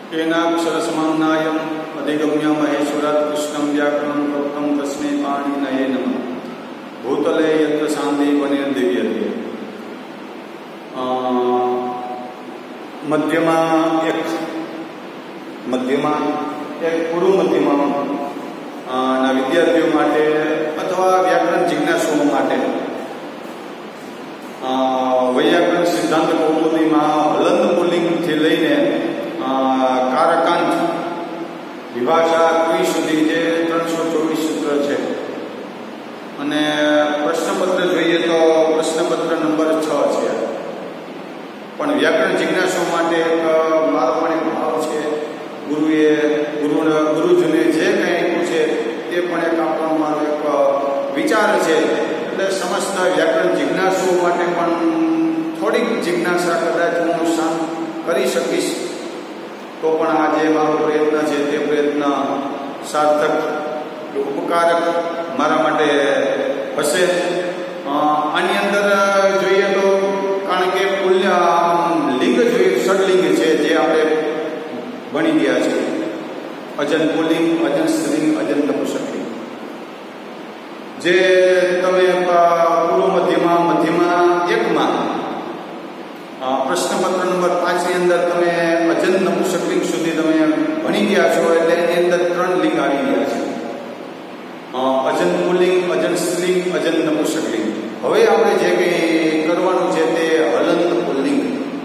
येनाक्षरसमन्नायम् अधिगम्य महेश्वरात् कृष्णं व्याकरणं प्रोक्तं तस्मै पाणिनये नमः। भूतले यत्र शान्तिवनिर्दिव्यते। મધ્યમાં એક પૂર્વ મધ્યમાં વિદ્યાર્થીઓ માટે અથવા વ્યાકરણ જિજ્ઞાસુઓ માટે વૈયાકરણ સિદ્ધાંત કૌમુદીમાં હલંત પુલ્લિંગથી લઈને કારકાંત વિભાષા ક્વિ સુધી જે 324 સૂત્ર છે અને પ્રશ્નપત્ર જોઈએ તો પ્રશ્નપત્ર નંબર 6 છે. પણ વ્યાકરણ જિજ્ઞાસુઓ માટે એક મારો પણ એક ભાવ છે, ગુરુજને જે કંઈ પૂછે તે પણ એક આપણો મારો એક વિચાર છે. એટલે સમસ્ત વ્યાકરણ જિજ્ઞાસુઓ માટે પણ થોડીક જિજ્ઞાસા કદાચ હું શાંત કરી શકીશ તો પણ આ જે મારો પ્રયત્ન છે તે પ્રયત્ન સાર્થક ઉપકારક મારા માટે હશે. આની અંદર જોઈએ તો કારણ કે લિંગ જોઈએ ષડલિંગ છે જે આપણે ભણી ગયા છે. અજન પુલ્લિંગ, અજન સ્ત્રીલિંગ, અજન નપુંસકલિંગ. જે તમે પૂર્વ મધ્યમાં 1માં પ્રશ્નપત્ર નંબર 5 ની અંદર તમે અજન નપુંસકલિંગ સુધી તમે ભણી ગયા છો. એટલે એની અંદર 3 લિંગ આવી ગયા છે, અજન પુલ્લિંગ, અજન સ્ત્રીલિંગ, અજન નપુંસકલિંગ. હવે આપણે જે કંઈ કરવાનું છે તે હલંત પુલ્લિંગ,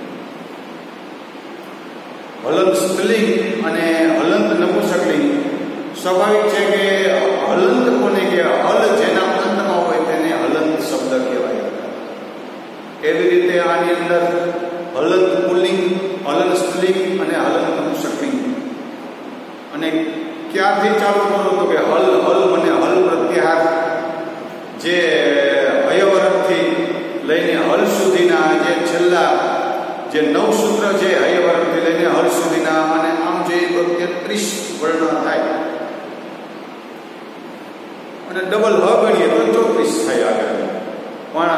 હલંત સ્ત્રીલિંગ અને હલંત નપુંસકલિંગ. સ્વાભાવિક છે કે હલંત કોને કે હલ જેના અંતમાં હોય તેને હલંત શબ્દ કહેવાય. એવી રીતે આની અંદર હલંત પુલ્લિંગ, હલંત સ્ત્રીલિંગ અને હલંત નપુંસકલિંગ. અને ક્યારથી ચાલુ કરો તો કે હલ મને હલ પ્રત્યાહાર જે હયવરથી લઈને હલ સુધીના જે છેલ્લા જે 9 સૂત્ર છે હયવરથી લઈને હલ સુધીના, અને આમ જોઈએ તો 33 વર્ણ થાય અને ડબલ હ ગણીએ તો 34 થાય આગળ. પણ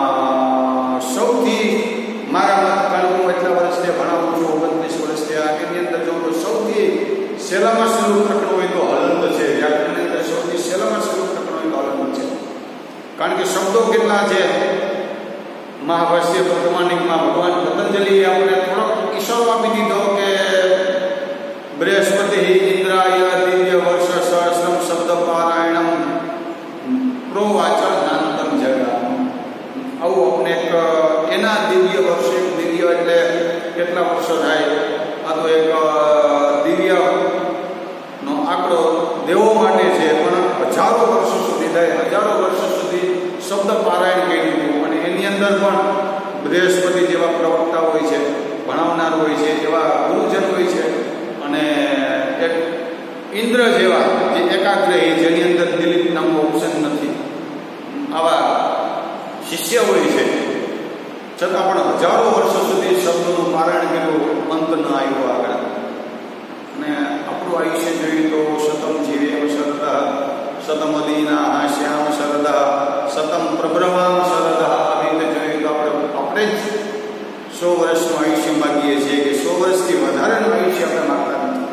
સૌથી મારા મત કારણ હું એટલા વર્ષથી ભણાવું છું, 29 વર્ષથી આગળની અંદર જોઉં તો સૌથી સહેલામાં સહેલું પ્રકરણ હોય તો હલંત છે. વ્યાકરણની અંદર સૌથી સહેલામાં સહેલું પ્રકરણ હોય તો હલંત છે. કારણ કે શબ્દો કેટલા છે. મહાભાષ્ય પ્રમાણિકમાં ભગવાન પતંજલિએ આપણે થોડોક ઈશારો આપી દીધો કે બૃહસ્પતિ ઇન્દ્રાય દિવ્ય વર્ષ સહસ્રમ શબ્દ પારાયણમ પ્રોવાચ નાનતમ જગા. આવું આપણે એક એના દિવ્ય વર્ષ, દિવ્ય એટલે કેટલા વર્ષો થાય, આ તો એક દિવ્ય નો આંકડો દેવો માટે છે. પણ હજારો વર્ષો સુધી થાય, હજારો વર્ષો સુધી શબ્દ પારાયણ કર્યું. અને એની અંદર પણ બૃહસ્પતિ જેવા પ્રવક્તા હોય છે, ભણાવનાર હોય છે, એવા ગુરુજન હોય છે, અને એક ઇન્દ્ર જેવા જે એકાગ્રહી જેની અંદર દિલીપ નામનો ઓપ્શન નથી, આવા શિષ્ય હોય છે. છતાં પણ હજારો વર્ષો સુધી શબ્દોનું પારાયણ કર્યું, અંત ન આવ્યો આગળ. અને આપણું આયુષ્ય જોઈએ તો શતમ જીવે શરદ, શતમ અદીના હાસ્યામ શરદ, શતમ પ્રબ્રહ્મામ શરદ. આવી રીતે જોઈએ તો આપણે જ 100 વર્ષનું આયુષ્ય માગીએ છીએ કે 100 વર્ષથી વધારેનું આયુષ્ય આપણે માગતા નથી.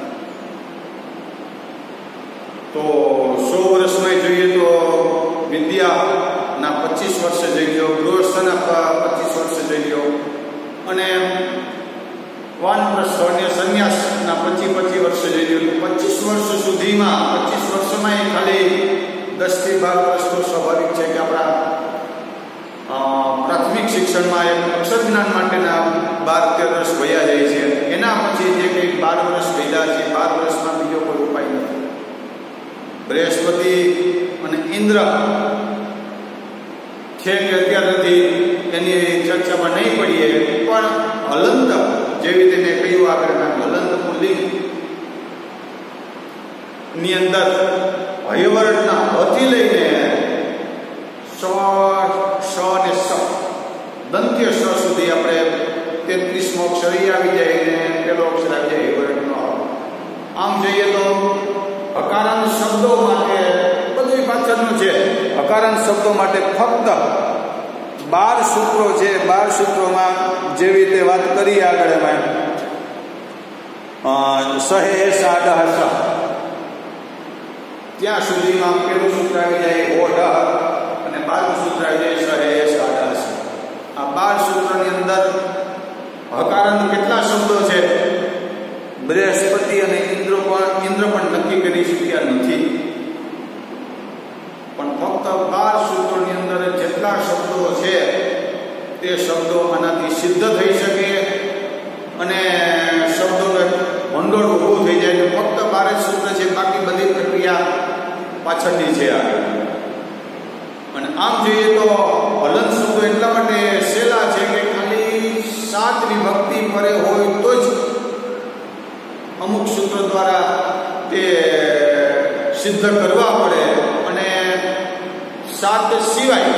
તો 100 વર્ષમાં જોઈએ તો વિદ્યાના 25 વર્ષે જઈ ગયો, ગૃહસ્થના 25 વર્ષે જઈ ગયો, અને વાનપ્રસ્થોને સંન્યાસના 25 વર્ષે જઈ ગયો. 25 વર્ષ સુધીમાં 25 વર્ષમાં એ ખાલી 10 થી 12 વર્ષ તો સ્વાભાવિક છે કે આપણા પ્રાથમિક શિક્ષણમાં એક અક્ષર જ્ઞાન માટેના 12-13 વર્ષ વયા જાય છે. એના પછી જે કંઈ 12 વર્ષ વયા છે, 12 વર્ષમાં બીજો કોઈ ઉપાય નથી. બૃહસ્પતિ અને ઇન્દ્ર છે કે અત્યાર સુધી એની ચર્ચામાં નહીં પડીએ, પણ હલંત જેવી રીતે મેં કહ્યું આગળ, હલંત પુલ્લિંગ ની અંદર હયવર્ણના હથી લઈને સ ને સ દંત્ય સ સુધી આપણે 33મો અક્ષર આવી જાય ને પેલો અક્ષર આવી જાય હયવર્ણનો. આમ જોઈએ તો હકારાંત શબ્દો માટે બધું પાછળનું છે. હકારાંત શબ્દો માટે ફક્ત 12 સૂત્રો છે. 12 સૂત્રોમાં જેવી રીતે વાત કરી આગળ એમાં સહે સાઢ સ, ત્યાં સુધીમાં પેલું સૂત્ર આવી જાય ઓઢ અને 12મું સૂત્ર આવી જાય સહે સાઢ સ. આ 12 સૂત્રની અંદર હકારાંત કેટલા શબ્દો છે બૃહસ્પતિ અને ઇન્દ્ર પણ નક્કી કરી શક્યા નથી, પણ ફક્ત 12 સૂત્રોની અંદર જેટલા શબ્દો છે તે શબ્દો આનાથી સિદ્ધ થઈ શકે અને શબ્દોને ભંડોળ ઊભું થઈ જાય. ફક્ત 12 જ સૂત્ર છે, બાકી બધી પ્રક્રિયા પાછળની છે. અને આમ જોઈએ તો હલન શબ્દો એટલા માટે સહેલા છે કે ખાલી 7 વિભક્તિ પરે હોય તો જ અમુક સૂત્રો દ્વારા તે સિદ્ધ કરવા પડે, અને 7 સિવાય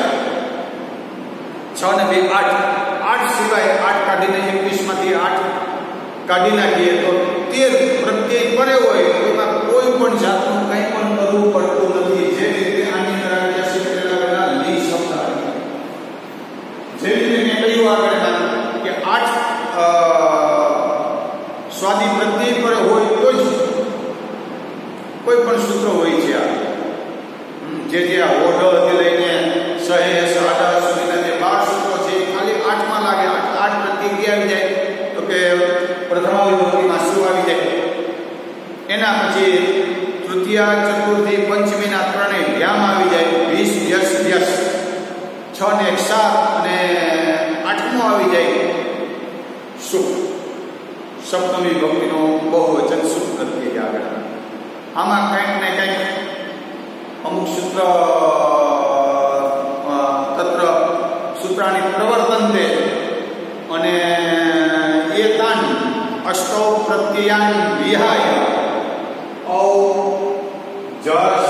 6 ને 2 8 સિવાય 8 કાઢીને 21 માંથી 8 કાઢી નાખીએ તો 13 પ્રત્યય પરે હોય એમાં કોઈ પણ જાતનું કંઈ પણ કરવું પડતું નથી. જે રીતે આની અંદર આવ્યા શીખેલા લી શબ્દ આવે, જેવી રીતે મેં કહ્યું આગળ કે 8 સ્વાદી પ્રત્યય પર હોય તો જ કોઈ પણ સૂત્ર હોય છે. જે આ ઓઢથી લઈને સહે સાઢ સુધીના જે 12 સૂત્રો છે ખાલી 8માં લાગે. 8 પ્રત્યય આવી જાય તો કે પ્રથમા વિભક્તિમાં શું આવી જાય, એના પછી તૃતીયા ચતુર્થી પંચમીના ત્રણેય ધ્યાન આવી જાય, 20 યસ યસ, 6 ને 1 7 અને 8મો આવી જાય સુખ. સપ્તમી વિભક્તિનો બહુવચન સુખ પ્રત્યય આગળ. આમાં કંઈક ને કંઈક અમુક સૂત્ર તત્ર સૂત્રાની પ્રવર્તન છે અને એતાન અષ્ટૌ પ્રત્યયાન વિહાય ઔ જસ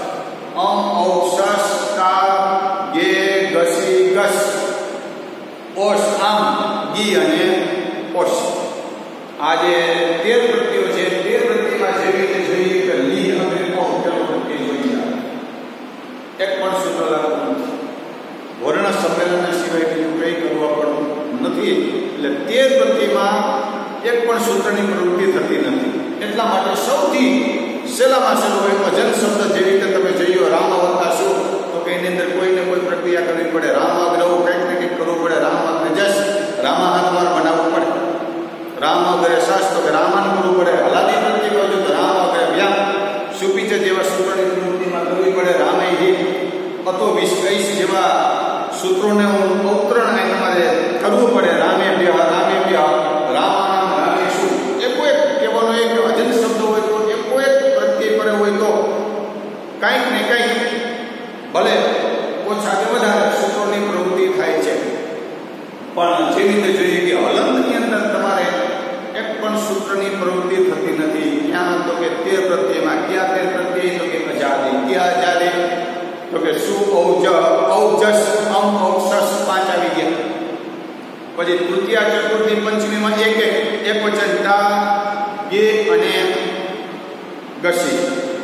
ઔષસ કા ગે ગસી ગસ ઓશ આમ ગી અને ઓશ. આ જે 13 પ્રત્યયો છે 13 પ્રત્યયમાં જેવી રીતે જોઈએ કે લી અને ઓ પેલો પ્રત્યય જોઈએ, એક પણ સૂત્ર લાગતું નથી. વર્ણ સંમેલન સિવાય બીજું કંઈ કરવા પડતું નથી. એટલે 13 પ્રત્યયમાં એક પણ સૂત્રની પ્રવૃત્તિ થતી નથી. એટલા માટે સૌથી સહેલામાં સહેલો એક અજન શબ્દ જેવી રીતે તમે જોયો રામ વત્તા શું, તો કે એની અંદર કોઈને કોઈ પ્રક્રિયા કરવી પડે. રામાગ્રહ કંઈક ને કંઈક કરવું પડે. રામાગ્રહ જસ રામાહાત્માર બનાવવું પડે. રામાગ્રહ શાસ તો કે રામાન કરવું પડે. હલાદી પ્રત્યય હોય તો રામાગ્રહ વ્યામ સુપીચ જેવા સૂત્રોની પ્રવૃત્તિમાં કરવી પડે. રામે હિ અતો 20 જેવા સૂત્રોને અવતરણ તમારે કરવું પડે. રામે વ્યા રામે વ્યા રામાનામ રામે શું એકો એક કહેવાનો એક અજન શબ્દ હોય તો એકો એક પ્રત્યય પર હોય તો કંઈક ને કંઈક ભલે ઓછા કે વધારે સૂત્રોની પ્રવૃત્તિ થાય છે. પણ જેવી રીતે જોઈએ કે હલંતની અંદર તમારે એક પણ સૂત્રની પ્રવૃત્તિ થતી નથી. ત્યાં તો કે 13 પ્રત્યયમાં ક્યાં 13 પ્રત્યય તો કે અજાદી, ક્યાં અજાદી તો કે સુ ઔજ ઔજસ અમ ઔષસ 5 આવી ગયા. પછી તૃતીયા ચતુર્થી પંચમીમાં એક વચન તા ગે અને ગસી,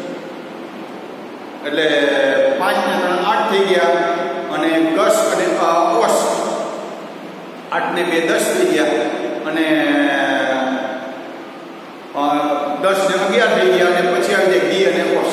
એટલે 5 ને 3 8 થઈ ગયા, અને ગસ અને ઓશ 8 ને 2 10 થઈ ગયા, અને 10 ને 11 થઈ ગયા, અને પછી આવી જાય ગી અને ઓશ.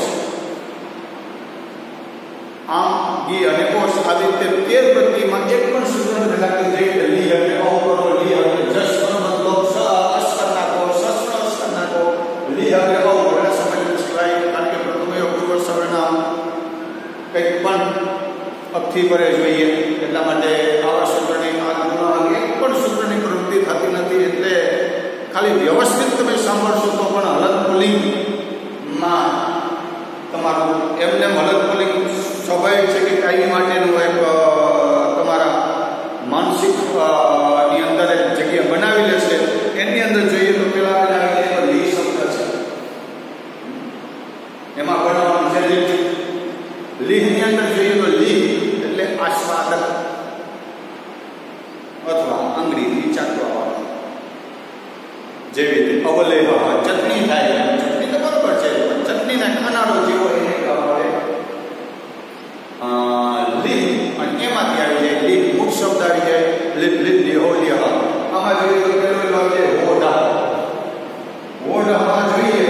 આમ ગી અને ઓશ આવી રીતે 13 પ્રત્યયમાં એક પણ સૂત્ર નથી લાગતું. જે લી અને ઔ કરો, લી અને જસ નો મતલબ સ અસ્કર નાખો, સસ્ત્ર અસ્કર નાખો, લી અને ઔ વર્ણ સંમેલન સિવાય, કારણ કે પ્રથમયો પૂર્વ સવર્ણ કંઈક પણ અપથી પરે જોઈએ. એટલા માટે આવા સૂત્રની એક પણ સૂત્રની પ્રવૃત્તિ થતી નથી. એટલે ખાલી વ્યવસ્થિત તમે સાંભળશો તો પણ હલન પુલિંગમાં તમારું એમને હલન પુલિંગ સ્વાભાવિક છે કે કાયમી માટેનું એક તમારા માનસિક ની અંદર એક જગ્યા બનાવી લેશે. એની અંદર જોઈએ તો પેલા લી શબ્દ છે, એમાં બનાવવાનું છે લીહની અંદર જોઈએ તો લી એટલે આસ્વાદક અથવા અંગ્રેજી ચાખવાવાળો. જેવી રીતે અવલેહ ચટણી થાય, ચટણી તો બરોબર છે પણ ચટણીના ખાનારો જેવો એને કહેવાય લીહ, અને એમાંથી આવી જાય લીહ. મુખ શબ્દ આવી જાય લીહ લીહ લીહો લીહ. આમાં જોઈએ તો પેલો છે હોઢા. ઢહવા જોઈએ,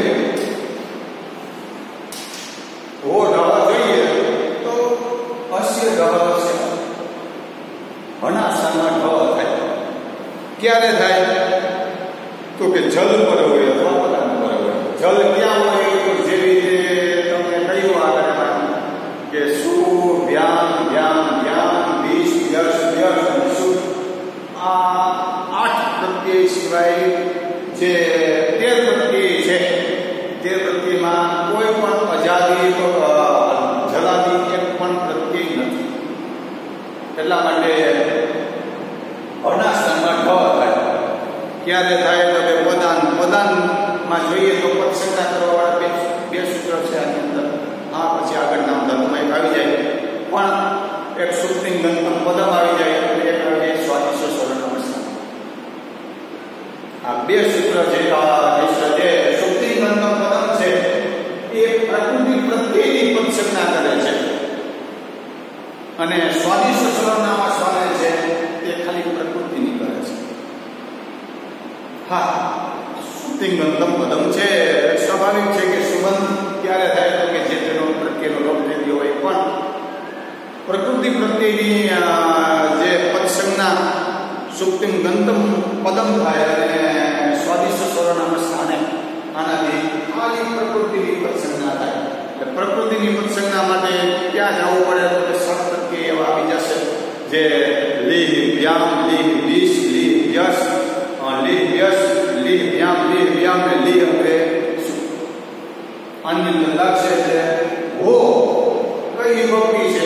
ઓ ઢહવા જોઈએ તો અસ્ય ઢહવશે, હના સ્થાનમાં ઢ થાય. ક્યારે થાય તો કે જલ પર હોય અથવા પદાર્થ પર હોય. જલ ક્યાં હોય તો જેવી રીતે તમને કહ્યું આગળ કે સુ વ્યામ વ્યામ વ્યામ વિશ યશ યશ અને સુ, આ 8 પ્રત્યય સિવાય જે 13 પ્રત્યય છે, 13 પ્રત્યયમાં કોઈ પણ અજાદી જલાદી એક પણ પ્રત્યય નથી. એટલા માટે હના સ્થાનમાં ઢ થાય. ક્યારે થાય તો કે પદાનમાં જોઈએ તો પદસંખ્યા કરવાવાળા બે સૂત્ર છે આની અંદર. હા, પછી આગળ નામ ધર્મમાં આવી જાય, પણ એક સુપ્તિંગ ગંતમ પદમ આવી જાય અને એક આવી જાય સ્વાદિષ્ટ સ્વર્ણમસ્તા. આ બે સૂત્ર જે સુપ્તિંગ ગંતમ પદમ છે એ પ્રકૃતિ પ્રત્યેની પદસંખ્યા કરે છે અને સ્વાદિષ્ટ સ્વર્ણમસ્તા છે તે ખાલી પ્રકૃતિની કરે છે. હા, સુપ્તિંગ ગંતમ પદમ છે. સ્વાભાવિક છે કે સુગંધ ક્યારે થાય તો કે જે તેનો પ્રત્યેનો લોપ થઈ ગયો હોય, પણ પ્રકૃતિ પ્રત્યેની જે પદસંજ્ઞા સુપ્તિમ ગંતમ પદમ થાય અને સ્વાદિષ્ટ સ્વરનામ સ્થાને આનાથી ખાલી પ્રકૃતિની પદસંજ્ઞા થાય. એટલે પ્રકૃતિની પદસંજ્ઞા માટે ક્યાં જવું પડે તો કે સત પ્રત્યય એવા આવી જશે જે લીહ વ્યામ લીહ વિશ લીહ યશ લીહ યશ લીહ વ્યામ ને લીહ અંગે આની અંદર લાગશે છે હો કઈ વિભક્તિ છે.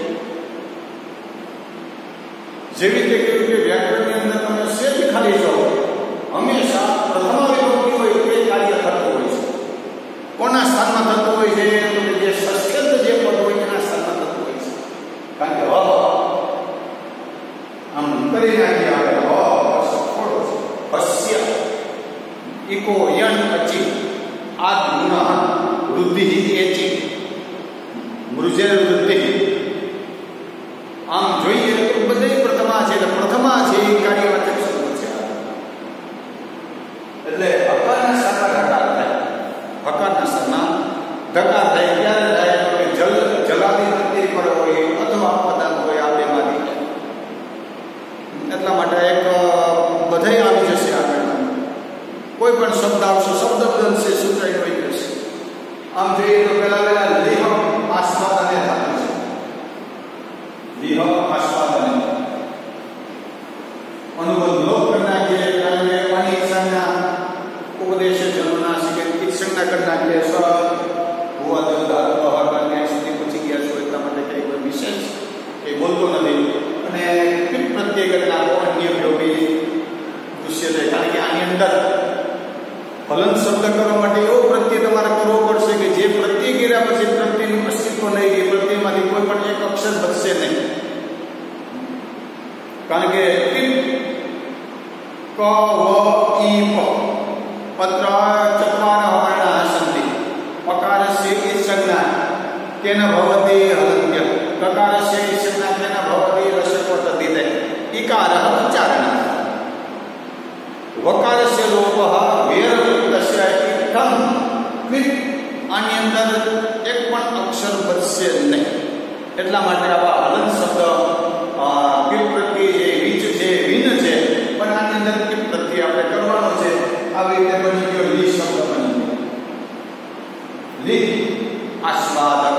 જેવી રીતે કહ્યું કે વ્યાકરણની અંદર તમે સેજ ખાલી જાઓ, હંમેશા પ્રથમા વિભક્તિ હોય તે કાર્ય થતું હોય છે. કોના સ્થાનમાં થતું હોય છે તો જે સસ્યંત જે પદ હોય તેના સ્થાનમાં થતું હોય છે. કારણ કે આમ કરી નાખી આપણે સફળ અસ્ય ઇકો યણ અચી આ ગુણ વૃદ્ધિ એચી મૃજે વૃદ્ધિ. આમ જોઈએ તો બધે પ્રથમા છે, એટલે પ્રથમા છે એ કાર્યવાચક શબ્દ છે. એટલે હકારના સ્થાનમાં ધકાર થાય, હકારના સ્થાનમાં ધકાર થાય. ક્યારે થાય તો કે જલાદી પ્રત્યય પર હોય અથવા પદાર્થ હોય, આ બેમાંથી. એટલા માટે એક બધે આવી જશે આગળ. કોઈ પણ શબ્દ આવશે, શબ્દ બદલશે, સૂત્રાઈ હોઈ જશે. આમ જોઈએ તો પેલા લેહ આસ્વાદને ધાતુ છે. લેહ આસ્વાદને અનુબંધ લોપ કરना કે અનેક સંજ્ઞા ઉપદેશ જન્મના શિકે સંજ્ઞા કરના કે સ્વ હુઆ ધાતુ હકાને સુધી પહોંચી ગયા છો એટલા માટે કઈ કોઈ વિશેષ એ બોલતો નથી. અને કિમ પ્રત્યય કરતા અન્ય યોગી દૃશ્ય છે. કારણ કે આની અંદર ફલન શબ્દ કરવા માટે એવો પ્રત્યય તમારે કરવો પડશે કે જે પ્રત્યય કર્યા પછી પ્રત્યયનું અસ્તિત્વ નહીં રહે, પ્રત્યયમાંથી કોઈ પણ એક અક્ષર બચશે નહીં. કારણ કે ક વ ઈ પ પત્ર ચત્વાર વર્ણા સંધિ પકારસ્ય સંજ્ઞા કેન ભવતી હલંત્ય કકારસ્ય સંજ્ઞા કેન ભવતી રસકો તદિતે ઈકારઃ ઉચ્ચારણ વકારસ્ય લોપઃ વેરવૃત્તસ્ય ઇત્થં ક્વિત. આની અંદર એક પણ અક્ષર બચશે નહીં. એટલા માટે આવા હલન શબ્દ કિપ પ્રત્યય છે, વિચ છે, વિન છે, પણ આની અંદર કિપ પ્રત્યય આપણે કરવાનો છે. આવી રીતે બની ગયો લી શબ્દ બની ગયો. લી આસ્વાદક,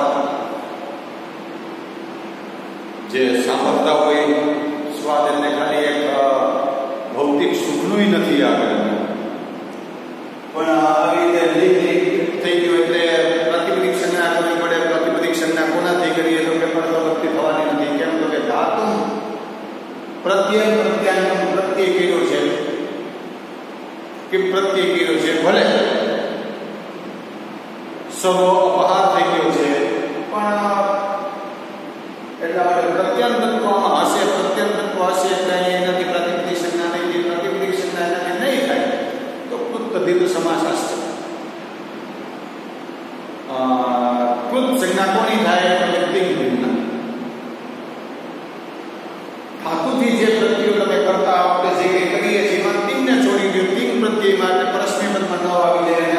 જે સાંભળતા હોય સ્વાદ એટલે ખાલી એક ભૌતિક સુખનું નથી આગળ, પણ આવી રીતે લીક થઈ ગયું એટલે પ્રતિપદિક સંજ્ઞા કરવી પડે. પ્રતિપદિક સંજ્ઞા કોનાથી કરીએ તો કે પરતવર્તી થવાની નથી. કેમ તો કે ધાતુ પ્રત્યય પ્રત્યાંતમ પ્રત્યય કર્યો છે કે પ્રત્યય કર્યો છે, ભલે સર્વ અપહાર થઈ ગયો છે, પણ એટલા માટે પ્રત્યાંતત્વમાં હશે. પ્રત્યાંતત્વ હશે એટલે એનાથી પ્રતિપદિક સંજ્ઞા નહીં, પ્રતિપદિક સંજ્ઞા એનાથી નહીં થાય તો કૃત દીર્ઘ સમાસ હશે. કૃત સંજ્ઞા કોની થાય તો તિંગ ભિન્ન. ધાતુથી જે પ્રત્યયો તમે કરતા આપણે જે કંઈ કરીએ છીએ એમાં તિંગને છોડી દો. તિંગ પ્રત્યયમાં એટલે પરસ્મય પદમાં ન આવી જાય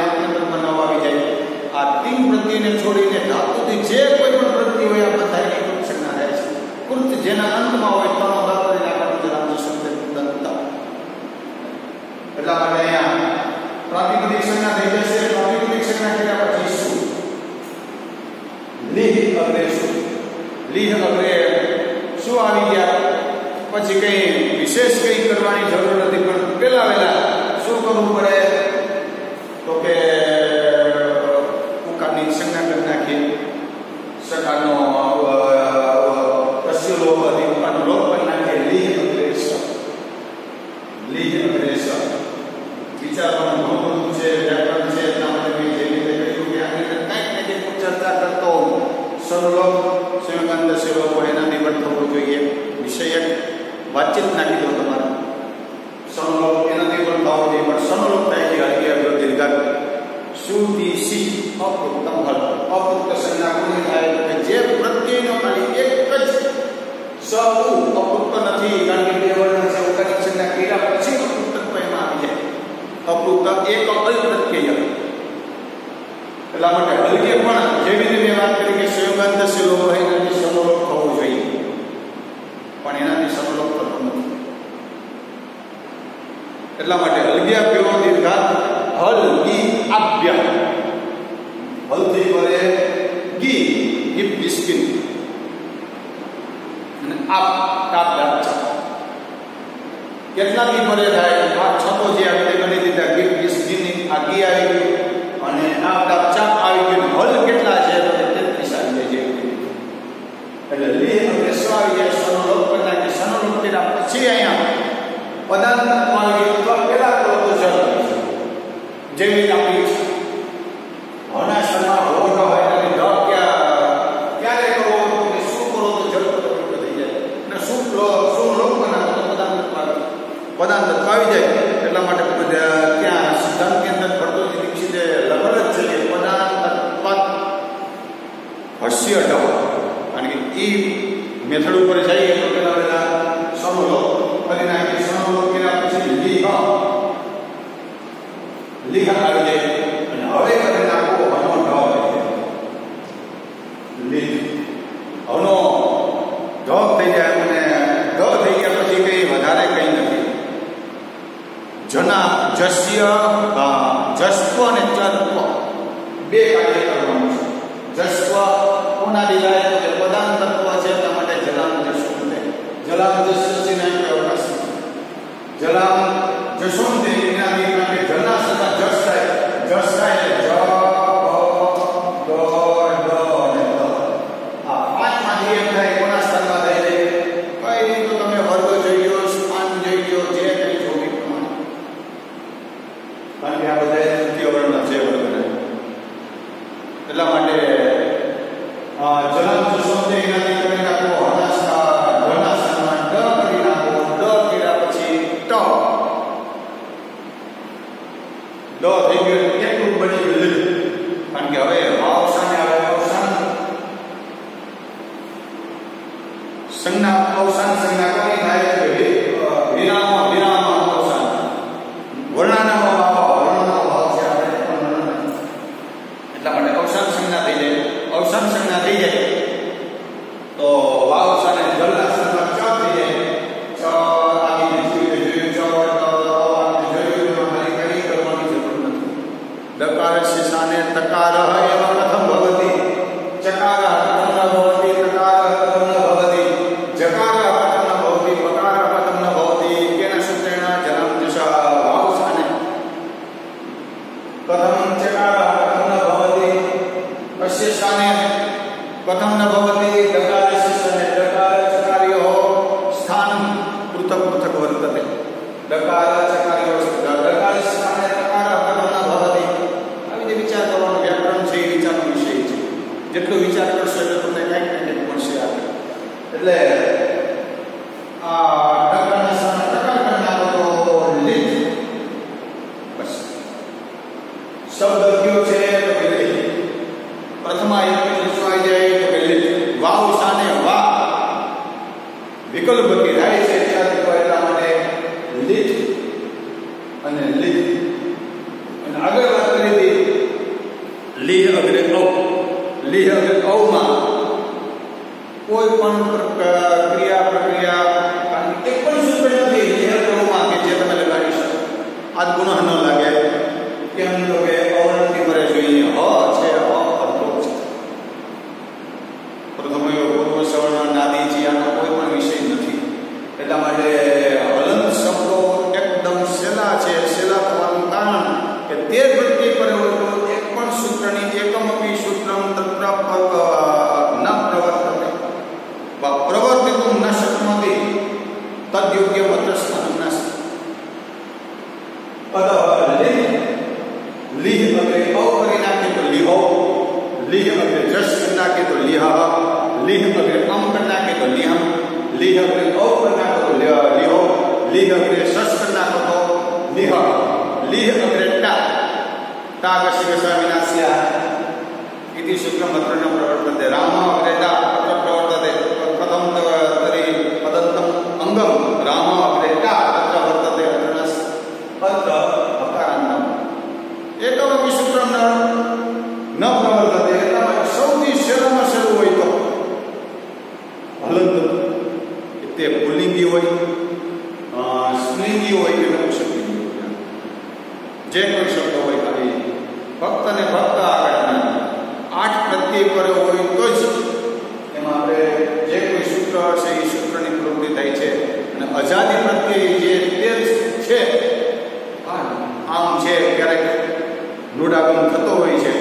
પ્રાતિપદિક સંજ્ઞા થઈ જશે. પ્રાતિપદિક સંજ્ઞા કર્યા પછી શું? લીહ અગ્રે શું? લીહ અગ્રે શું આવી ગયા? પછી કઈ વિશેષ કઈ કરવાની જરૂર નથી, પણ પેલા વેલા શું કરવું પડે? તો કે ઉકારની સંજ્ઞા કરી નાખીએ. સકાનો કસ્ય લોપ હતી, ઉકાનો લોપ કરી નાખીએ. લીહ અગ્રે સ. લીહ અગ્રે સ. વિચારવાનું ઘણું બધું છે, વ્યાકરણ છે. એટલા માટે મેં જે રીતે કહ્યું કે આની અંદર કંઈક ને કંઈક ચર્ચા કરતો સર્વલોપ સંયોગાંત સેવક હોય એના નિવડ થવો જોઈએ. વિષયક વાતચીત નાખી દો તમારે. સર્વલોપ એનાથી પણ થવો જોઈએ, પણ સર્વલોપ થાય છે હરિયા દીર્ઘાત સુતી સી અપૃક્તમ હલ. અપૃક્ત સંજ્ઞા કોની થાય? જે પ્રત્યયનો ખાલી એક જ સ અપૃક્ત નથી, કારણ કે બે વર્ણ છે. ઉકારી સંજ્ઞા કર્યા પછી અપૃક્તત્વમાં આવી જાય. અપૃક્ત એક અલ પ્રત્યય. એટલા માટે હલકે પણ જેવી રીતે વાત કરી કે સંયોગાંત સેવક હોય એનાથી સમલોપ થવો જોઈએ, પણ એનાથી સમલોપ થતો નથી. એટલા માટે હલગ્યાભ્યો દીર્ઘાત હલ ગી આભ્ય. હલથી પરે ગી ગી બિસ્કિન અને આપ તાપ દાપ છ. કેટલા દી પરે થાય? આ છતો જે આપણે ગણી દીધા. ગી બિસ્કિન આ ગી આવી ગયું અને આપ તાપ ચાપ આવી ગયું. હલ કેટલા છે? તો 33 આવી જાય છે. એટલે લીહ અગ્રે સ આવી જાય. સનલોપ કરતા કે સનલોપ કર્યા પછી અહીંયા પદાર્થ આવી ગયું તો પેલા કરો તો જરૂર જેવી આપણી છે. હોના શર્મા હોનો હોય અને ધ ક્યારે કરો કે શું કરો તો જરૂર થઈ જાય. અને શું લોપ બનાવો તો પદાર્થ આવી જાય. એટલા માટે ત્યાં સિદ્ધાંતની અંદર ભટ્ટોજી દીક્ષિતે લખેલ જ છે કે પદાર્થ હસ્ય ઢ. કારણ કે એ મેથડ ઉપર જઈએ તો પેલા બધા સમલોપ કરી નાખી. સમલોપ કર્યા પછી લીહ આવી જાય. અને હવે કરી નાખો હનો ઢ. લીહ હનો ઢ થઈ જાય. અને ઢ થઈ ગયા પછી કઈ વધારે કઈ નથી. જના જસ્ય જસ્વ અને ચત્વ બે કાર્ય કરવાનું છે. જસ્વ કોના દિલાય તો કે પ્રધાન તત્વ છે. એટલા માટે જલામ જસ્વ થાય. જલામ જસ્વ છે ને અવકાશ જલામ જસોન દે એના માટે જના સદા જસ થાય. જસ થાય એટલે જ દ ડ અને દ. આ પાંચમાંથી એક થાય. કોના સ્થાનમાં થાય છે? કઈ નહીં તો તમે વર્ગ જોઈ લો, સ્થાન જોઈ લો, જે કઈ જોવી પ્રમાણે. કારણ કે આ બધા તૃતીય વર્ણ છે વર્ગને. એટલા માટે જલામ જસોન દે એનાથી તમે નાખો હના સ્થાનમાં ડ કરી નાખો. ડ કર્યા પછી ટ. ડ થઈ ગયો કેટલું બની ગયું? કારણ કે હવે અવસાન આવે. અવસાન સંજ્ઞા અવસાન સંજ્ઞા કોની થાય? વિરામ અવસાન. વર્ણાનામ ભાવ છે આપણે. એટલા માટે અવસાન સંજ્ઞા થઈ જાય. અવસાન સંજ્ઞા થઈ જાય તો વાવસાને જલના સ્થાનમાં ચ થઈ જાય. ચ આવીને જોયું ચ દકાર શિશાને તકાર એવા કથમ ભવતી. ચકાર કથમ ન ભવતી. તકાર કથમ ન ભવતી. જકાર કથમ ન ભવતી. બકાર કથમ ન ભવતી. કેન સૂત્રેણ જલમ જશ વાવસાને કથમ ચકાર કથમ ન ભવતી. કસ્ય સ્થાને કથમ ન ભવતી. દકાર શિશાને દકાર ચકાર્યો સ્થાન પૃથક પૃથક વર્તતે. દકાર ચકાર્યો દકાર સ્થાને તકાર કથમ ન ભવતી. વિચાર કરવાનો વ્યાકરણ છે. એ વિચારનો વિષય છે. જેટલો વિચાર કરશો એટલે તમને કંઈક ને કંઈક મળશે આગળ. એટલે આ ડકારના સ્થાને ટકાર કરી નાખો તો લીધ. બસ શબ્દ કયો છે તો કે લીધ. પ્રથમા એક શું આવી જાય તો કે લીધ. વાવ સ્થાને વા વિકલ્પ કે રાય છે ત્યાંથી તો એટલા માટે લીધ અને લીધ. અને આગળ વાત કરી હતી લીહ અગ્રે ઔ. લીહ અગ્રે ઔમાં કોઈ પણ ક્રિયા પ્રક્રિયા એક પણ સૂત્ર નથી લીહ અગ્રે ઔમાં કે જે તમે લગાડી શકો. આ ગુણ ન લાગે કે લીહ અગ્રે ઔ કરી નાખે તો લીહો, લીહ અગ્રે જશ કરી નાખે તો લીહ, લીહ અગ્રે અમ કરી નાખે તો લીહમ, લીહ અગ્રે ઔ કરી નાખો તો લીહો, લીહ અગ્રે શશ કરી નાખો તો લીહ, લીહ અગ્રે ટા કશી કશા વિનાશ્યા इति शुक्लम अत्रण्यम प्रवर्तते, राम अग्रे टा अत्र प्रवर्तते, कथम तरी पदन्तम अंगम राम अग्रे टा अत्र वर्तते, अत्रनस अत्र अकारान्तम एकमपि सूत्रम न प्रवर्तते, એટલે સૌથી શેરામાં શરૂ હોય તો હલંત તે પુલ્લિંગી હોય, સ્ત્રીલિંગી હોય કે નપુંસકલિંગી હોય, જે કોઈ શબ્દ હોય ખાલી ભક્ત ને ભક્ત આગળ 8 પ્રત્યય કર્યો હોય તો જ એમાં આપણે જે કોઈ સૂત્ર હશે એ સૂત્રની પ્રવૃત્તિ થાય છે. અને અજાદી પ્રત્યય જે છે આમ છે ક્યારેક રૂઢાગમ થતો હોય છે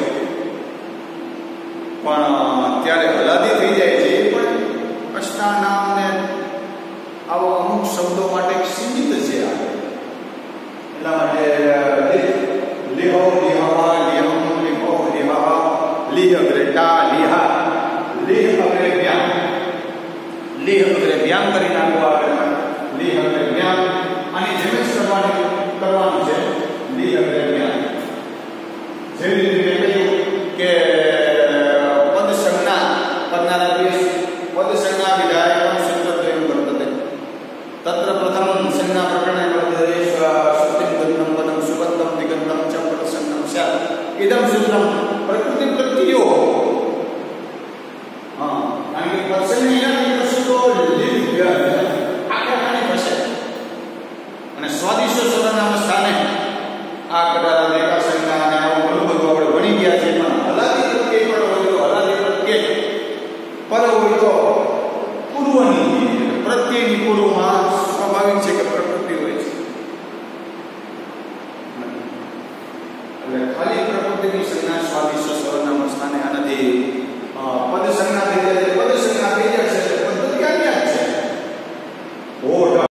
પણ ત્યારે હલાદી થઈ જાય છે, એ પણ કષ્ટા નામ ને આવો અમુક શબ્દો માટે સીમિત છે. એટલા માટે લીહો લીહા લીહમ લીહો લીહા, લીહ અગ્રે ટા લીહા, લીહ અગ્રે વ્યામ, લીહ અગ્રે વ્યામ કરી નાખવા આગળ, લીહ અગ્રે વ્યામ આની જેમ જ કરવાનું છે. લીહ અગ્રે વ્યામ જેવી રીતે કહ્યું કે પદ સંજ્ઞા કરનારા દેશ પદ સંજ્ઞા વિધાયકમ સૂત્રદ્વયમ વર્તતે, તત્ર પ્રથમ સંજ્ઞા પ્રકરણે વર્તતે શ્રુતિમ ગંધમ પદમ સુગંધમ દિગંધમ ચ પદ સંજ્ઞમ સ્યાत्, ઇદમ સૂત્રમ પ્રકૃતિ પ્રત્યયો